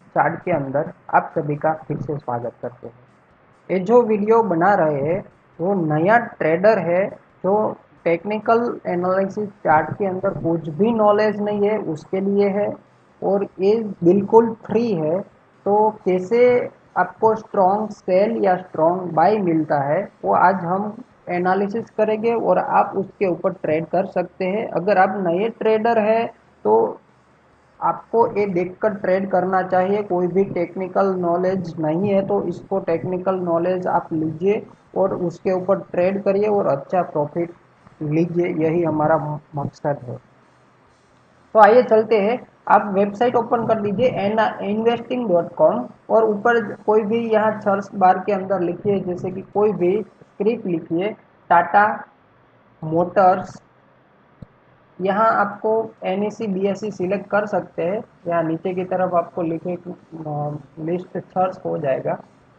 Chart के अंदर आप सभी का फिर से स्वागत करते हैं। ये जो वीडियो बना रहे हैं वो नया ट्रेडर है जो टेक्निकल एनालिसिस चार्ट के अंदर कुछ भी नॉलेज नहीं है उसके लिए है, और ये बिल्कुल फ्री है। तो कैसे आपको स्ट्रॉन्ग सेल या स्ट्रॉन्ग बाय मिलता है वो आज हम एनालिसिस करेंगे और आप उसके ऊपर ट्रेड कर सकते हैं। अगर आप नए ट्रेडर हैं तो आपको ये देखकर ट्रेड करना चाहिए। कोई भी टेक्निकल नॉलेज नहीं है तो इसको टेक्निकल नॉलेज आप लीजिए और उसके ऊपर ट्रेड करिए और अच्छा प्रॉफिट लीजिए, यही हमारा मकसद है। तो आइए चलते हैं। आप वेबसाइट ओपन कर लीजिए investing.com और ऊपर कोई भी यहाँ सर्च बार के अंदर लिखिए, जैसे कि कोई भी स्क्रिप्ट लिखिए टाटा मोटर्स। यहाँ आपको NEC BSE सिलेक्ट कर सकते हैं। यहाँ नीचे की तरफ आपको लिखे लिस्ट सर्च हो जाएगा।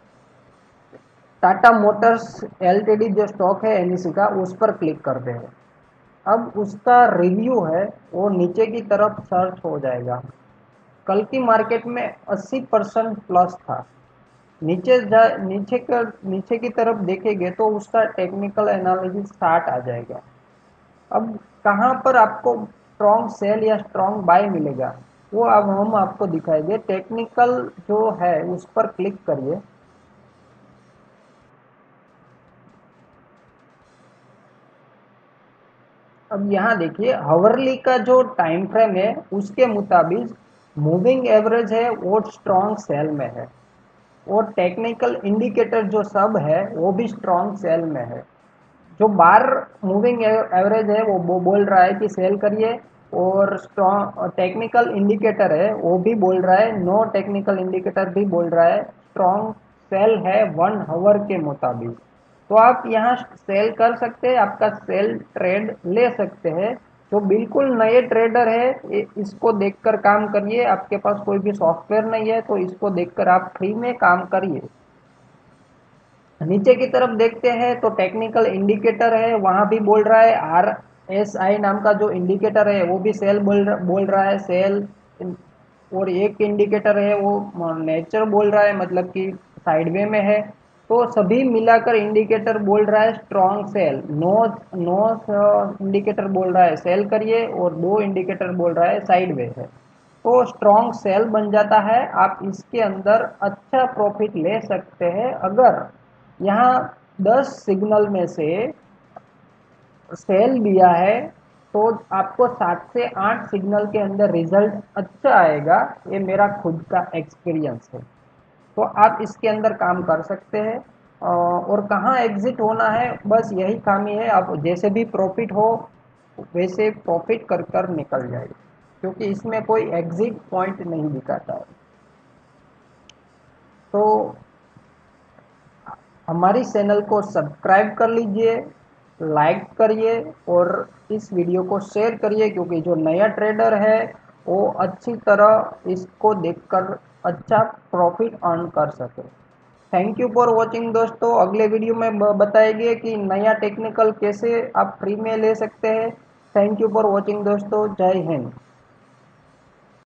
टाटा मोटर्स LTD जो स्टॉक है NEC का, उस पर क्लिक करते हैं। अब उसका रिव्यू है वो नीचे की तरफ सर्च हो जाएगा। कल की मार्केट में 80% प्लस था। नीचे की तरफ देखेंगे तो उसका टेक्निकल एनालिसिस स्टार्ट आ जाएगा। अब कहाँ पर आपको स्ट्रॉन्ग सेल या स्ट्रॉन्ग बाय मिलेगा वो अब हम आपको दिखाएंगे। टेक्निकल जो है उस पर क्लिक करिए। अब यहाँ देखिए हावरली का जो टाइम फ्रेम है उसके मुताबिक मूविंग एवरेज है वो स्ट्रॉन्ग सेल में है, और टेक्निकल इंडिकेटर जो सब है वो भी स्ट्रॉन्ग सेल में है। जो बार मूविंग एवरेज है वो बोल रहा है कि सेल करिए, और स्ट्रॉन्ग टेक्निकल इंडिकेटर है वो भी बोल रहा है, नो टेक्निकल इंडिकेटर भी बोल रहा है स्ट्रॉन्ग सेल है 1 आवर के मुताबिक। तो आप यहाँ सेल कर सकते हैं, आपका सेल ट्रेड ले सकते हैं। जो बिल्कुल नए ट्रेडर है इसको देखकर काम करिए। आपके पास कोई भी सॉफ्टवेयर नहीं है तो इसको देखकर आप फ्री में काम करिए। नीचे की तरफ देखते हैं तो टेक्निकल इंडिकेटर है, वहां भी बोल रहा है RSI नाम का जो इंडिकेटर है वो भी सेल बोल रहा है सेल। और एक इंडिकेटर है वो नेचर बोल रहा है, मतलब कि साइडवे में है। तो सभी मिलाकर इंडिकेटर बोल रहा है strong sell. No no indicator बोल रहा है सेल करिए, और 2 इंडिकेटर बोल रहा है साइडवे है। तो स्ट्रॉन्ग सेल बन जाता है। आप इसके अंदर अच्छा प्रॉफिट ले सकते हैं। अगर यहाँ 10 सिग्नल में से सेल दिया है तो आपको 7 से 8 सिग्नल के अंदर रिजल्ट अच्छा आएगा। ये मेरा खुद का एक्सपीरियंस है। तो आप इसके अंदर काम कर सकते हैं। और कहाँ एग्जिट होना है बस यही खामी है। आप जैसे भी प्रॉफिट हो वैसे प्रॉफिट कर कर निकल जाए, क्योंकि इसमें कोई एग्जिट पॉइंट नहीं दिखाता है। तो हमारी चैनल को सब्सक्राइब कर लीजिए, लाइक करिए और इस वीडियो को शेयर करिए, क्योंकि जो नया ट्रेडर है वो अच्छी तरह इसको देखकर अच्छा प्रॉफिट अर्न कर सके। थैंक यू फॉर वॉचिंग दोस्तों। अगले वीडियो में बताएंगे कि नया टेक्निकल कैसे आप फ्री में ले सकते हैं। थैंक यू फॉर वॉचिंग दोस्तों। जय हिंद।